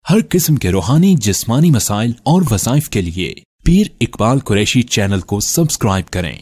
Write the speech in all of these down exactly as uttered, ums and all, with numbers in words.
हर किस्म के रूहानी जिस्मानी मसाइल और वज़ाइफ के लिए पीर इकबाल कुरैशी चैनल को सब्सक्राइब करें।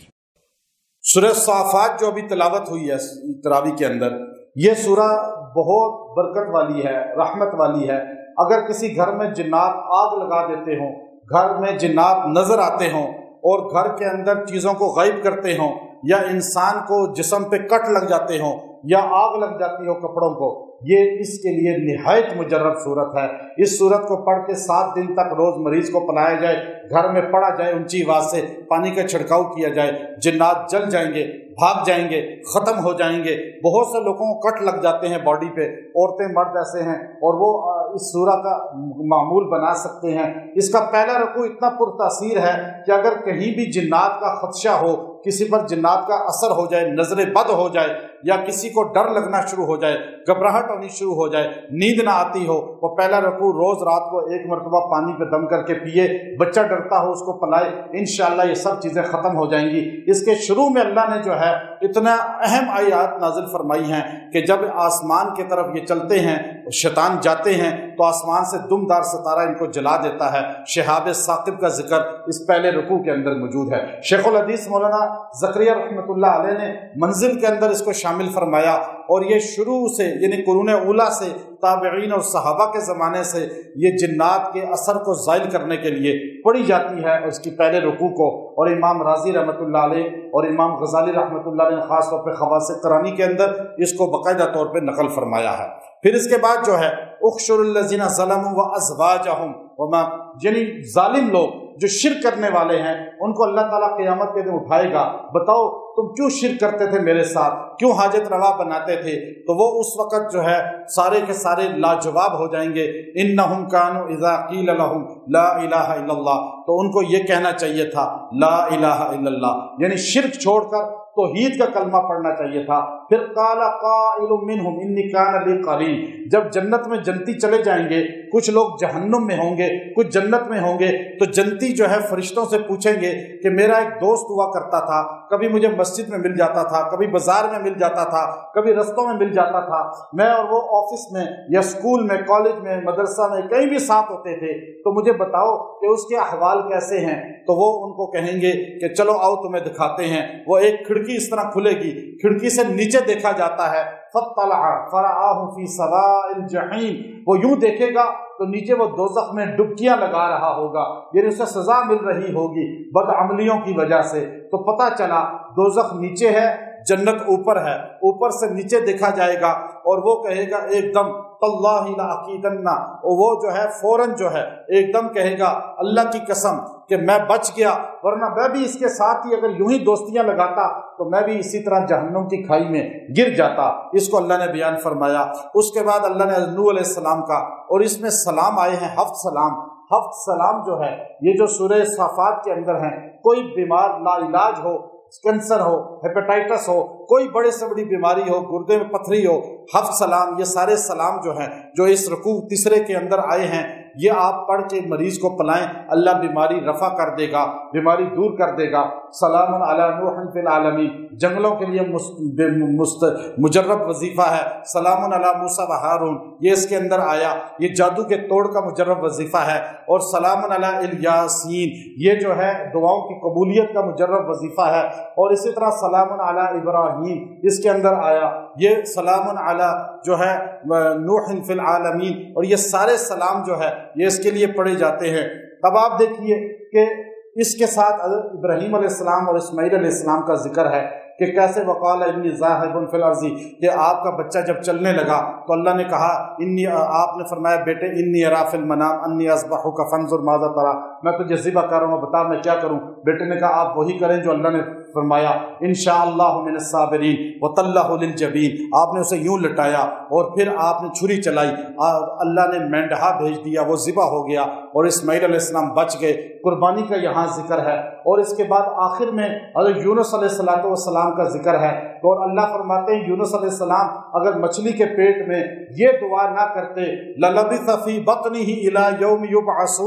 सूरह साफ़ात जो अभी तिलावत हुई है तरावी के अंदर, ये सूरह बहुत बरकत वाली है, रहमत वाली है। अगर किसी घर में जिन्नात आग लगा देते हों, घर में जिन्नात नजर आते हों और घर के अंदर चीज़ों को गायब करते हों, या इंसान को जिस्म पे कट लग जाते हों, या आग लग जाती हो कपड़ों को, ये इसके लिए निहायत मुजर्रब सूरत है। इस सूरत को पढ़ के सात दिन तक रोज़ मरीज को पिलाया जाए, घर में पढ़ा जाए, ऊंची आवाज़ से पानी का छिड़काव किया जाए, जिन्नात जल जाएंगे, भाग जाएंगे, ख़त्म हो जाएंगे। बहुत से लोगों को कट लग जाते हैं बॉडी पे, औरतें मर्द ऐसे हैं, और वो इस सूरह का मामूल बना सकते हैं। इसका पहला रुकू इतना पुरतासीर है कि अगर कहीं भी जिन्नात का खदशा हो, किसी पर जिन्नात का असर हो जाए, नजर बद हो जाए, या किसी को डर लगना शुरू हो जाए, घबराहट होनी शुरू हो जाए, नींद ना आती हो, वो पहला रुकू रोज रात को एक मरतबा पानी पे दम करके पिए, बच्चा डरता हो उसको पिलाए, इंशाअल्लाह ये सब चीज़ें ख़त्म हो जाएंगी। इसके शुरू में अल्लाह ने जो है इतना अहम आयात नाजिल फरमाई हैं कि जब आसमान की तरफ ये चलते हैं, शैतान जाते हैं, तो आसमान से दुमदार सितारा इनको जला देता है। शहाब साकिब का जिक्र इस पहले रुकू के अंदर मौजूद है। शेखुल हदीस मौलाना ज़करिया रहमतुल्लाह अलैह ने मंजिल के अंदर इसको शामिल फरमाया, और ये शुरू से यानी कुरून उला से ताबईन और सहाबा के ज़माने से ये जिन्नात के असर को ज़ाइल करने के लिए पढ़ी जाती है उसकी पहले रुकू को। और इमाम राजी रहमतुल्लाह अलैह और इमाम गज़ाली रहमतुल्लाह अलैह ने ख़ास तौर पर ख़वासिक़ क़रानी के अंदर इसको बाकायदा तौर पर नकल फरमाया है। फिर इसके बाद जो है उख्शुरुल्लज़ीना ज़लमू व अज़वाजहुम वमा, यानी जालिम लोग जो शिरक करने वाले हैं उनको अल्लाह ताला क़यामत के दिन उठाएगा। बताओ तुम क्यों शिरक करते थे मेरे साथ, क्यों हाजत रवा बनाते थे? तो वो उस वक़्त जो है सारे के सारे लाजवाब हो जाएंगे। इन्नहुम कानू इज़ा क़ील लहुम ला इलाहा इल्लल्लाह, तो उनको ये कहना चाहिए था ला इलाहा इल्लल्लाह, यानी शिरक छोड़कर तौहीद का कलमा पढ़ना चाहिए था। फिर काला काइलुम मिनहुम इन्नी कान ली करीन, जब जन्नत में जन्नती चले जाएंगे, कुछ लोग जहन्नुम में होंगे, कुछ जन्नत में होंगे, तो जन्नती जो है फरिश्तों से पूछेंगे कि मेरा एक दोस्त हुआ करता था, कभी मुझे मस्जिद में मिल जाता था, कभी बाजार में मिल जाता था, कभी रस्तों में मिल जाता था, मैं और वो ऑफिस में या स्कूल में, कॉलेज में, मदरसा में कहीं भी साथ होते थे, तो मुझे बताओ कि उसके अहवाल कैसे हैं? तो वो उनको कहेंगे कि चलो आओ तुम्हें दिखाते हैं। वो एक खिड़की इस तरह खुलेगी, खिड़की से नीचे देखा जाता है, फत्तलअ फरआहु फी सवाइल जहीम, वो यूं देखेगा तो नीचे वो दोज़ख में डुबकियां लगा रहा होगा, यानी उसे सजा मिल रही होगी बदअमलियों की वजह से। तो पता चला दोज़ख नीचे है, जन्नत ऊपर है, ऊपर से नीचे देखा जाएगा, और वो कहेगा एकदम तल्लाहि ला अकीदन्ना, और वो जो है फौरन जो है एकदम कहेगा अल्लाह की कसम कि मैं बच गया, वरना मैं भी इसके साथ ही अगर यूं ही दोस्तियां लगाता तो मैं भी इसी तरह जहन्नुम की खाई में गिर जाता। इसको अल्लाह ने बयान फरमाया। उसके बाद अल्लाह ने नूह अलैहिस्सलाम का, और इसमें सलाम आए हैं हफ्त सलाम। हफ्त सलाम जो है ये जो सूरह साफ़ात के अंदर हैं, कोई बीमार लाइलाज हो, कैंसर हो, हेपेटाइटिस हो, कोई बड़े से बड़ी बीमारी हो, गुर्दे में पथरी हो, हफ्त सलाम, ये सारे सलाम जो हैं जो इस रुकू तीसरे के अंदर आए हैं, ये आप पढ़ के मरीज को पिलाएं, अल्लाह बीमारी रफा कर देगा, बीमारी दूर कर देगा। सलामुन अला नूहिन फिल आलमीन, जंगलों के लिए मुस्त मुजर्रब वजीफा है। सलामुन अला मूसा व हारून, ये इसके अंदर आया, ये जादू के तोड़ का मुजर्रब वजीफा है। और सलामुन अला इल-यासीन, ये जो है दुआओं की कबूलियत का मुजर्रब वजीफा है। और इसी तरह सलामुन अला इब्राहीम इसके अंदर आया, ये सलामुन अला जो है नूहिन फिल आलमीन, और ये सारे सलाम जो है ये इसके लिए पढ़े जाते हैं। तब आप देखिए कि इसके साथ इब्राहीम अलैहिस्सलाम और इस्माईल अलैहिस्सलाम का जिक्र है कि कैसे वक़ाल इन्नी ज़ाहिबुन फिल अर्ज़ी, कि आपका बच्चा जब चलने लगा तो अल्लाह ने कहा इन्नी, आपने फरमाया बेटे इन्नी अरा फिल मनाम अन्नी अज़बहुका फंज़ुर माज़ा तरा, मैं तुझे ज़िबा कर रहा हूँ, बता मैं क्या करूँ? बेटे ने कहा आप वही करें जो अल्लाह ने फरमाया, इंशाअल्लाहु मिनस साबिरीन व तल्लहु लिल जबीन। आपने उसे यूं लटाया और फिर आपने छुरी चलाई, अल्लाह ने मेंढा भेज दिया, वो ज़िबा हो गया और इस्माईल अलैहिस्सलाम बच गए। कुर्बानी का यहाँ जिक्र है। और इसके बाद आखिर में हज़रत यूनुस अलैहिस्सलाम का जिक्र है। तो और अल्लाह फरमाते हैं यूनुस अलैहिस्सलाम अगर मछली के पेट में ये दुआ ना करते, ललबिथ फी बत्निही इला यौम युबअसून,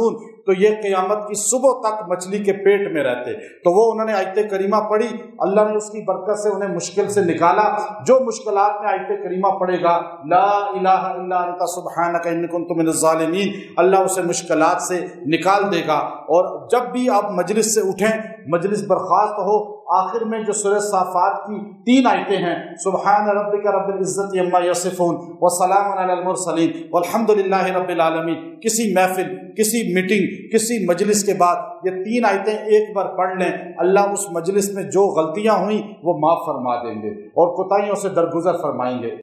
تو یہ قیامت کی صبح تک مچھلی کے پیٹ میں رہتے۔ تو وہ انہوں نے آیت کریمہ پڑھی، اللہ نے اس کی برکت سے انہیں مشکل سے نکالا۔ جو مشکلات میں آیت کریمہ پڑھے گا لا الہ الا انت سبحانک انی کنت من الظالمین، اللہ اسے مشکلات سے نکال دے گا۔ اور جب بھی آپ مجلس سے اٹھیں، مجلس برخاست ہو، آخر میں جو سورہ صافات کی تین آیتیں ہیں، سبحان ربک رب العزت عما یصفون وسلام علی المرسلین والحمد للہ رب العالمین، کسی محفل، کسی میٹنگ، کسی مجلس کے بعد یہ تین آیتیں ایک بار پڑھ لیں، اللہ اس مجلس میں جو غلطیاں ہوئیں وہ معاف فرما دیں گے اور کوتاہیوں سے درگزر فرمائیں گے۔